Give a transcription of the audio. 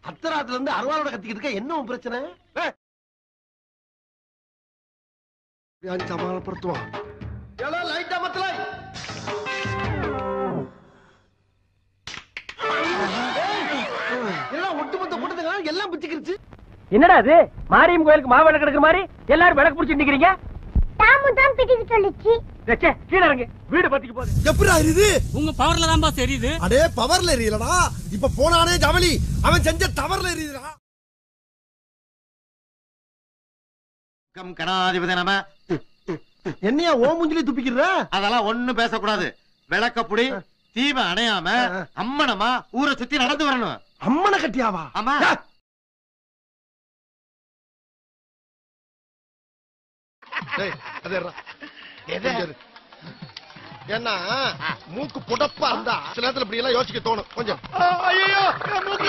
அத்தராத்துல இருந்து அருவாளோட கத்திக்கிட்டு இருக்க என்ன பிரச்சனை? சமாளப்படுத்துவான். லைட்டா மத்தல எல்லாம் ஒட்டுமொத்த கூட்டத்துக்கு எல்லாம் பிச்சுக்கிருச்சு. என்னடா அது மாரியம் கோயிலுக்கு மாவிளக்கு கிடக்குற மாதிரி எல்லாரும் விளக்கு பிடிச்சு நிக்கிறீங்க? தாமுதான் பிடிக்க சொல்லுச்சு. கீழ இறங்கு, வீடு பத்திக்கு போகுது. எப்படா இது? உங்க பவர்ல தான் பாஸ் தெரியுது. அடே பவர்ல எரியலடா, இப்ப போனானே ஜவலி அவன் செஞ்ச தவறுல எரியுதுடா. கம் கணாதிபதி நம. என்னையா ஓ மூஞ்சிலே துப்பிக்கிற? அதெல்லாம் ஒண்ணும் பேசக்கூடாது. விளக்கப்புடி தீப அணையாம அம்மனமா ஊரை சுத்தி நடந்து வரணும். அம்மனை கட்டியாவா? ஆமா. என்ன மூக்கு புடப்பா இருந்தா சில நேரத்துல இப்படி எல்லாம் யோசிக்க தோணும். கொஞ்சம் ஐயோ மூக்கு